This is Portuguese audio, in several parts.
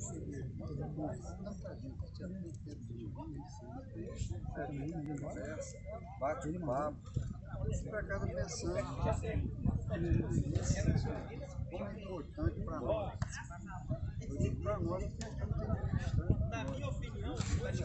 Bate um papo. Para cada pensando como é importante para nós. Eu digo para nós porque aqui não tem cristão. Na minha opinião,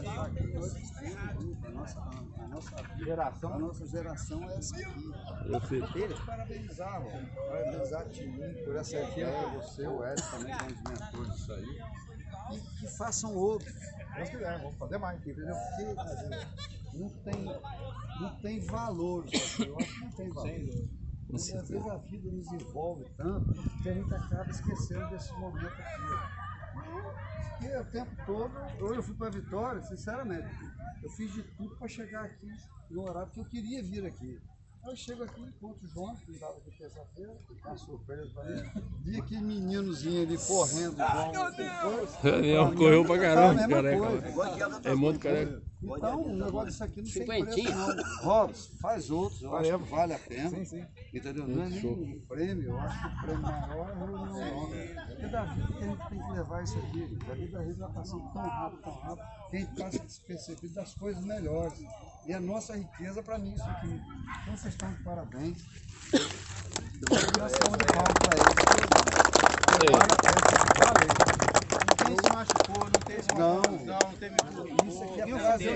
a nossa geração é essa aqui. Eu quero te parabenizar, parabenizar a Tininho por essa ideia, você, o Hélio também são os mentores disso aí. E que façam outros. Vamos fazer mais, entendeu? Porque não tem valor isso aqui. Eu acho que não tem valor. Porque às vezes a vida nos envolve tanto que a gente acaba esquecendo desse momento aqui. Porque o tempo todo, eu fui para a Vitória, sinceramente, eu fiz de tudo para chegar aqui no horário que eu queria vir aqui. Aí eu chego aqui, encontro o João, que estava aqui terça-feira, uma surpresa para mim. Vi aquele meninozinho ali correndo, João. Ele correu pra caramba, careca. É muito careca. Então, o negócio disso aqui não tem preço, não. Robson, faz outros, eu acho que vale a pena. Sim. Entendeu? Não é nem um prêmio, eu acho que o prêmio maior é a reunião. Porque da vida que a gente tem que levar isso aqui. A vida da gente vai passando tão rápido, que a gente passa despercebido das coisas melhores. E a nossa riqueza, para mim, isso aqui. Então, vocês estão de parabéns. Eu vou dar salva de palmas para eles. Vale a pena. Ninguém se machucou, não teve confusão, não teve tudo. Isso aqui é prazer.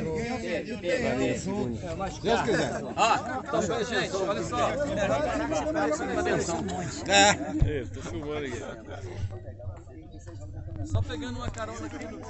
Deus quiser. Então, gente, olha só. Atenção. Tô filmando aqui. Só pegando uma carona aqui do...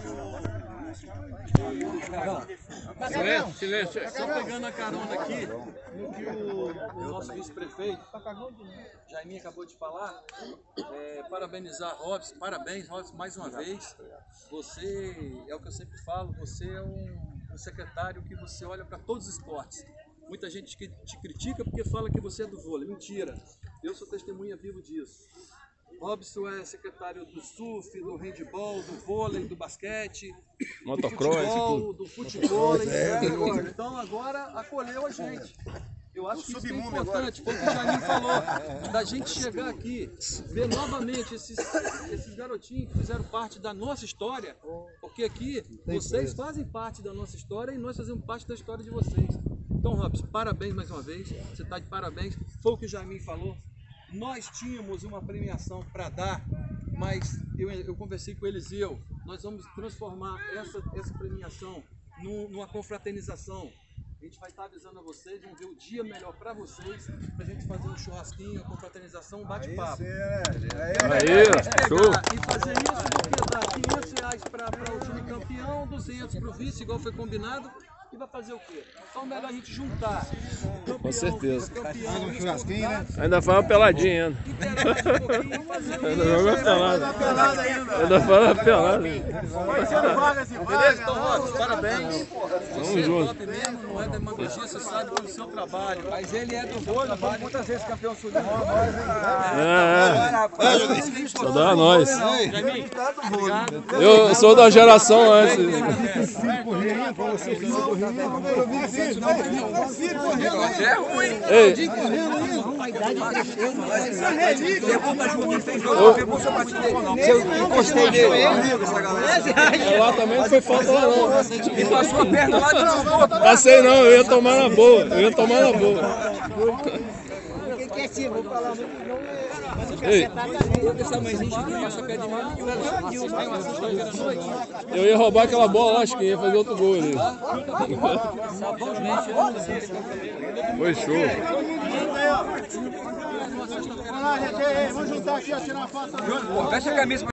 Silêncio. Só pegando a carona aqui no que o nosso vice-prefeito, Jaiminho, acabou de falar. Parabenizar Robson, parabéns Robson mais uma vez. Você, é o que eu sempre falo, você é um secretário que você olha para todos os esportes. Muita gente que te critica porque fala que você é do vôlei. Mentira, eu sou testemunha vivo disso. Robson é secretário do surf, do handball, do vôlei, do basquete, do futebol, então agora acolheu a gente. Eu acho que isso é importante, porque o Jaiminho falou, da gente chegar aqui, ver novamente esses garotinhos que fizeram parte da nossa história, porque aqui vocês fazem parte da nossa história e nós fazemos parte da história de vocês. Então, Robson, parabéns mais uma vez, você está de parabéns, foi o que o Jaiminho falou. Nós tínhamos uma premiação para dar, mas eu conversei com eles e nós vamos transformar essa premiação numa confraternização. A gente vai estar avisando a vocês, vamos ver o dia melhor para vocês, para a gente fazer um churrasquinho, uma confraternização, um bate-papo. Show! E fazer isso do que dar R$500 para o time campeão, 200 para o vice, igual foi combinado. E vai fazer o quê? Então melhor a gente juntar. Campeão, com certeza. Um churrasquinho, né? Ainda faz uma peladinha ainda. Ainda joga uma pelada. Ainda faz uma pelada. Beleza? Então, Robson, parabéns. Vamos junto. Top mesmo, não é demagogia, você sabe do seu trabalho. Mas ele é do vôlei, foi muitas vezes campeão sul-americano. Só dá a nós. Jaiminho, obrigado. Eu sou da geração antes. É ruim. Ei. Eu gostei dele. Lá também não foi falta lá não. E passou a perna lá de novo. Passei não, eu ia tomar na boa. Vou falar muito não. Ei, Essa mãezinha passa a pé de mim. eu ia roubar aquela bola lá, acho que ia fazer outro gol ali. Foi show. Vamos juntar aqui, tirar uma foto. Fecha a camisa.